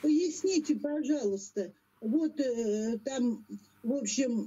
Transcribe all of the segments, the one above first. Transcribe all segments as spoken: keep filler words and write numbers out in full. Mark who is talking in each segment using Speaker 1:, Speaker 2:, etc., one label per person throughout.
Speaker 1: Поясните, пожалуйста, вот э, там, в общем,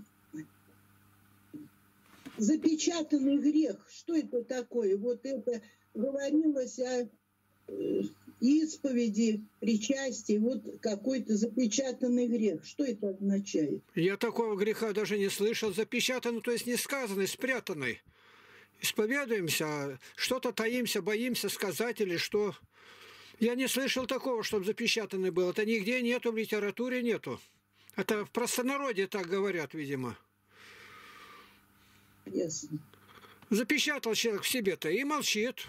Speaker 1: запечатанный грех, что это такое? Вот это говорилось о э, исповеди, причастии, вот какой-то запечатанный грех. Что это означает?
Speaker 2: Я такого греха даже не слышал. Запечатанный, то есть не сказанный, спрятанный. Исповедуемся, а что-то таимся, боимся сказать или что. Я не слышал такого, чтобы запечатанный был. Это нигде нету, в литературе нету. Это в простонародье так говорят, видимо.
Speaker 1: Ясно.
Speaker 2: Запечатал человек в себе-то и молчит.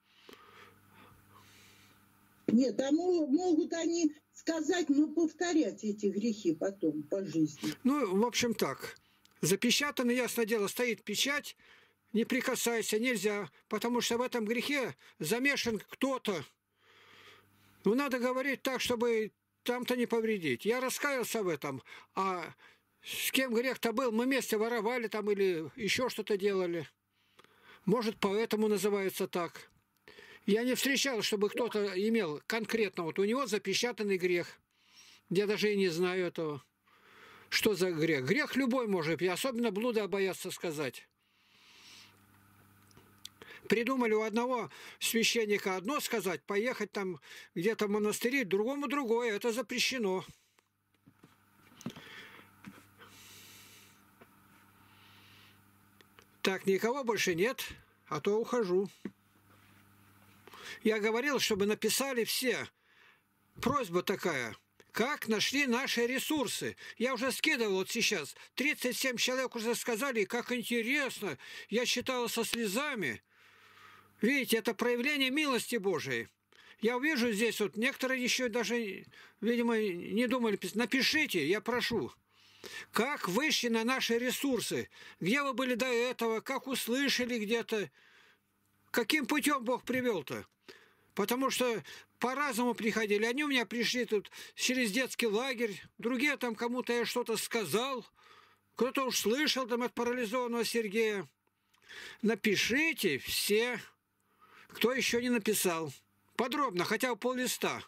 Speaker 1: Нет, а могут они сказать, но повторять эти грехи потом по жизни.
Speaker 2: Ну, в общем, так. Запечатанный, ясное дело, стоит печать, не прикасайся, нельзя, потому что в этом грехе замешан кто-то. Ну, надо говорить так, чтобы там-то не повредить. Я раскаялся в этом, а с кем грех-то был, мы вместе воровали там или еще что-то делали. Может, поэтому называется так. Я не встречал, чтобы кто-то имел конкретно, вот у него запечатанный грех. Я даже и не знаю этого. Что за грех? Грех любой может, и особенно блуда боятся сказать. Придумали у одного священника одно сказать, поехать там где-то в монастыре, другому другое. Это запрещено. Так, никого больше нет, а то ухожу. Я говорил, чтобы написали все. Просьба такая. Как нашли наши ресурсы? Я уже скидывал вот сейчас. тридцать семь человек уже сказали, как интересно. Я читала со слезами. Видите, это проявление милости Божией. Я увижу здесь, вот некоторые еще даже, видимо, не думали. Напишите, я прошу. Как вышли на наши ресурсы? Где вы были до этого? Как услышали где-то? Каким путем Бог привел-то? Потому что по-разному приходили. Они у меня пришли тут через детский лагерь, другие там кому-то я что-то сказал, кто-то уж слышал там от парализованного Сергея. Напишите все, кто еще не написал. Подробно, хотя бы пол-листа.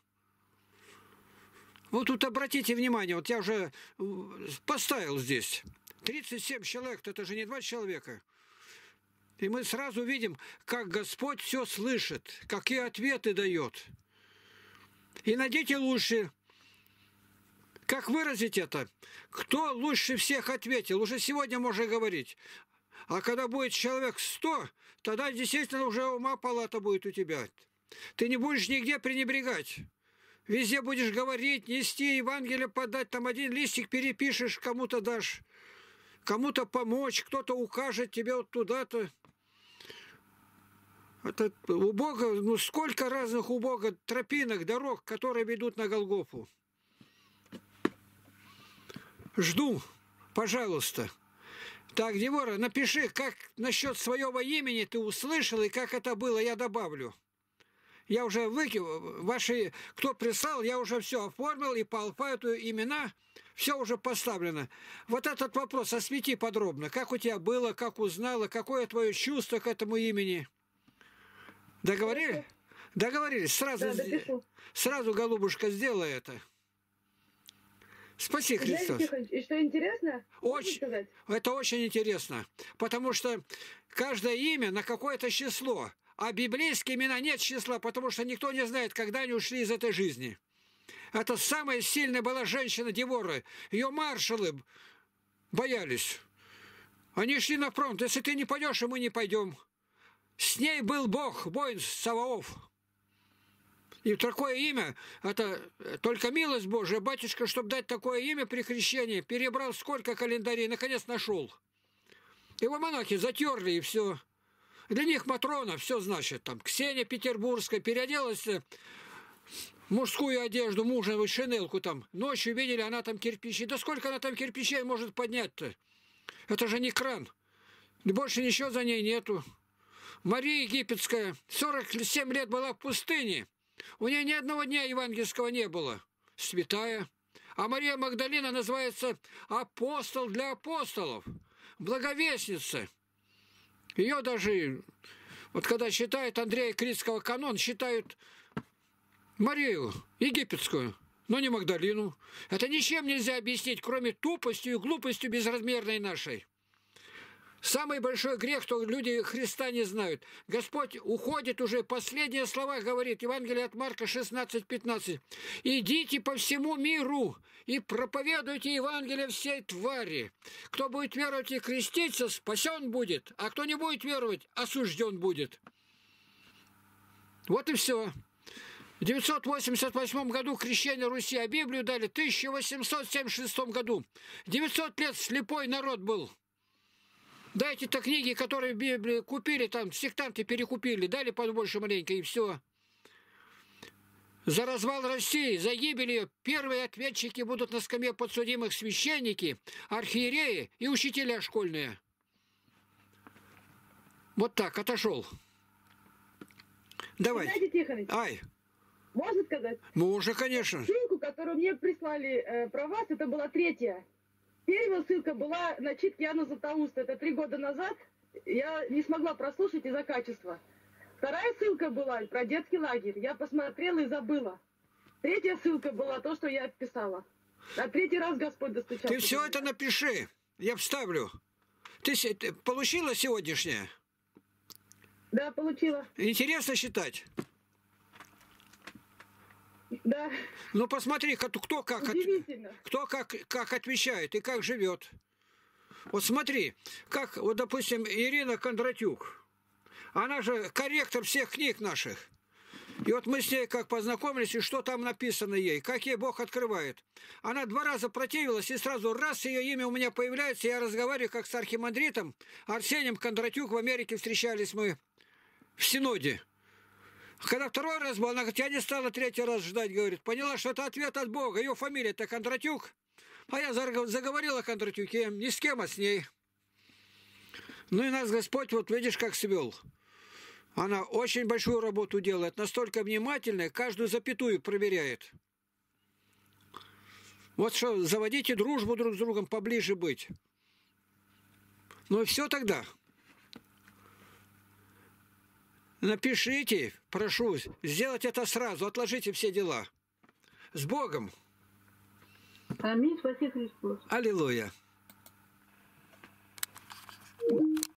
Speaker 2: Вот тут обратите внимание, вот я уже поставил здесь. тридцать семь человек, это же не два человека. И мы сразу видим, как Господь все слышит, какие ответы дает. И найдите лучше, как выразить это. Кто лучше всех ответил? Уже сегодня можно говорить. А когда будет человек сто, тогда действительно уже ума палата будет у тебя. Ты не будешь нигде пренебрегать. Везде будешь говорить, нести Евангелие, подать. Там один листик перепишешь, кому-то дашь. Кому-то помочь, кто-то укажет тебе вот туда-то. Это у Бога, ну сколько разных у Бога тропинок, дорог, которые ведут на Голгофу. Жду, пожалуйста. Так, Девора, напиши, как насчет своего имени ты услышал и как это было, я добавлю. Я уже выкинул, ваши, кто прислал, я уже все оформил, и по алфавиту имена, все уже поставлено. Вот этот вопрос освети подробно. Как у тебя было, как узнала, какое твое чувство к этому имени? Договорились? Договорились. Сразу, да, сразу, голубушка, сделай это. Спаси Христос.
Speaker 3: Знаете, и что интересно?
Speaker 2: Очень, это очень интересно. Потому что каждое имя на какое-то число. А библейские имена нет числа, потому что никто не знает, когда они ушли из этой жизни. Это самая сильная была женщина Девора. Ее маршалы боялись. Они шли на фронт. Если ты не пойдешь, и мы не пойдем. С ней был Бог, воин Саваоф. И такое имя, это только милость Божия. Батюшка, чтобы дать такое имя при крещении, перебрал сколько календарей, наконец нашел. Его монахи затерли, и все. Для них Матрона все значит. Там Ксения Петербургская переоделась в мужскую одежду, мужа, шинелку там. Ночью видели, она там кирпичи. Да сколько она там кирпичей может поднять-то? Это же не кран. И больше ничего за ней нету. Мария Египетская сорок семь лет была в пустыне. У нее ни одного дня евангельского не было. Святая. А Мария Магдалина называется апостол для апостолов. Благовестница. Ее даже, вот когда считают Андрея Критского канон, считают Марию Египетскую. но не Магдалину. Это ничем нельзя объяснить, кроме тупостью и глупостью безразмерной нашей. Самый большой грех, что люди Христа не знают. Господь уходит уже, последние слова говорит, Евангелие от Марка шестнадцать пятнадцать. «Идите по всему миру и проповедуйте Евангелие всей твари. Кто будет веровать и креститься, спасен будет, а кто не будет веровать, осужден будет». Вот и все. В девятьсот восемьдесят восьмом году крещение Руси, а Библию дали в тысяча восемьсот семьдесят шестом году. девятьсот лет слепой народ был. Дайте-то книги, которые в Библии купили, там сектанты перекупили, дали побольше маленько, и все. За развал России, за гибель ее первые ответчики будут на скамье подсудимых священники, архиереи и учителя школьные. Вот так, отошел. Давай.
Speaker 3: Геннадий Тихонович,
Speaker 2: Ай.
Speaker 3: можно сказать?
Speaker 2: Можно, конечно.
Speaker 3: Ссылку, которую мне прислали э, про вас, это была третья. Первая ссылка была на читке Яна Златоуста. Это три года назад. Я не смогла прослушать из-за качества. Вторая ссылка была про детский лагерь. Я посмотрела и забыла. Третья ссылка была то, что я писала. На третий раз Господь достучался.
Speaker 2: Ты все это напиши. Я вставлю. Ты, ты получила сегодняшнее?
Speaker 3: Да, получила.
Speaker 2: Интересно считать?
Speaker 3: Да.
Speaker 2: Ну посмотри, кто как,
Speaker 3: Удивительно.
Speaker 2: кто как, как отвечает и как живет. Вот смотри, как, вот, допустим, Ирина Кондратюк. Она же корректор всех книг наших. И вот мы с ней как познакомились, и что там написано ей, как ей Бог открывает. Она два раза противилась, и сразу раз ее имя у меня появляется, я разговариваю как с архимандритом Арсением Кондратюк. В Америке встречались мы в Синоде. Когда второй раз был, она говорит, я не стала третий раз ждать, говорит. Поняла, что это ответ от Бога. Ее фамилия-то Кондратюк. А я заговорила о Кондратюке. Ни с кем, а с ней. Ну и нас Господь, вот видишь, как свел. Она очень большую работу делает. Настолько внимательная, каждую запятую проверяет. Вот что, заводите дружбу друг с другом, поближе быть. Ну и все тогда. Напишите, прошу, сделать это сразу, отложите все дела. С Богом!
Speaker 3: Аминь, спаси Христос.
Speaker 2: Аллилуйя!